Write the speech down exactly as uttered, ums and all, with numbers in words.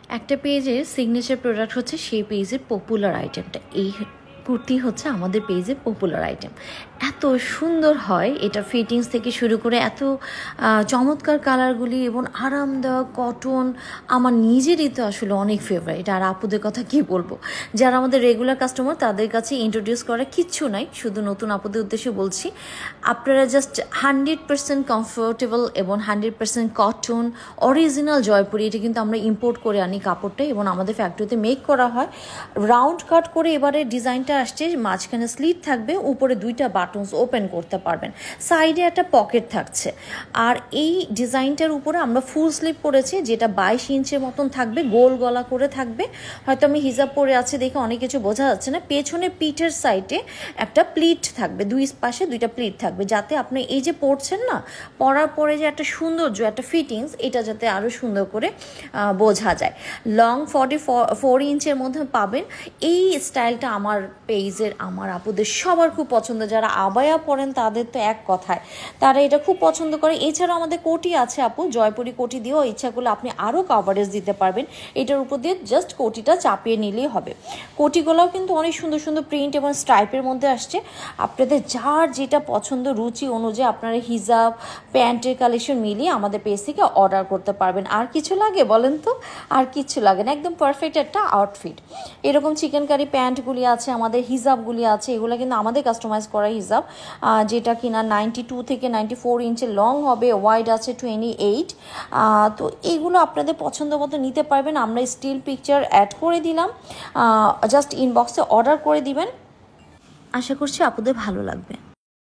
একটা পেজের signature product হচ্ছে সেই পেজের পপুলার আইটেমটা। এই কুর্তি হচ্ছে আমাদের পেজের পপুলার আইটেম। এত সুন্দর হয়, এটা ফিটিংস থেকে শুরু করে এত চমৎকার কালারগুলি এবং আরামদায়ক কটন, আমার নিজেরই তো আসলে অনেক ফেভারিট। আর আপুদের কথা কি বলবো, যারা আমাদের রেগুলার কাস্টমার তাদের কাছে ইন্ট্রোডিউস করা কিচ্ছু নাই, শুধু নতুন আপুদের উদ্দেশ্যে বলছি, আপনারা জাস্ট হান্ড্রেড পার্সেন্ট কমফোর্টেবল এবং hundred percent cotton original Jaipuri. এটা কিন্তু আমরা ইম্পোর্ট করে আনি কাপড়টা এবং আমাদের ফ্যাক্টরিতে মেক করা হয়। রাউন্ড কাট করে এবারে ডিজাইনটা আসছে, মাঝখানে স্লিট থাকবে, উপরে দুইটা বাটনস ওপেন করতে পারবেন, সাইডে একটা পকেট থাকছে। আর এই ডিজাইনটার উপরে আমরা ফুল স্লিভ করেছি, যেটা বাইশ ইঞ্চের মতন থাকবে, গোল গলা করে থাকবে। হয়তো আমি হিজাব পরে আছি দেখে অনেক কিছু বোঝা যাচ্ছে না। পেছনে পিঠের সাইডে একটা প্লিট থাকবে, দুই পাশে দুইটা প্লিট থাকবে, যাতে আপনি এই যে পরছেন না, পরার পরে যে একটা সৌন্দর্য, একটা ফিটিংস, এটা যাতে আরও সুন্দর করে বোঝা যায়। লং ফর্টি ফোর ইঞ্চের মধ্যে পাবেন। এই স্টাইলটা আমার পেজের আমার আপুদের সবার খুব পছন্দ। যারা আবায়া পরেন তাদের তো এক কথায়, তারা এটা খুব পছন্দ করে। এছাড়াও আমাদের কোটি আছে আপু, জয়পুরি কোটি দিয়েও ইচ্ছা করলে আপনি আরও কাভারেজ দিতে পারবেন। এটার উপর দিয়ে জাস্ট কোটিটা চাপিয়ে নিলেই হবে। কোটিগুলোও কিন্তু অনেক সুন্দর সুন্দর প্রিন্ট এবং স্ট্রাইপের মধ্যে আসছে। আপনাদের যার যেটা পছন্দ, রুচি অনুযায়ী আপনারা হিজাব প্যান্টের কালেকশন মিলিয়ে আমাদের পেজ থেকে অর্ডার করতে পারবেন। আর কিছু লাগে বলেন তো? আর কিছু লাগে না, একদম পারফেক্ট একটা আউটফিট। এরকম চিকেন কারি প্যান্টগুলি আছে, আমাদের হিজাবগুলি আছে, এগুলো কিন্তু আমাদের কাস্টমাইজ করা হিজাব, যেটা কিনা নাইনটি টু থেকে নাইনটি ফোর ইঞ্চের লং হবে, ওয়াইড আছে টোয়েন্টি এইট। তো এগুলো আপনাদের পছন্দ মতো নিতে পারবেন। আমরা স্টিল পিকচার অ্যাড করে দিলাম, জাস্ট ইনবক্সে অর্ডার করে দিবেন। আশা করছি আপনাদের ভালো লাগবে।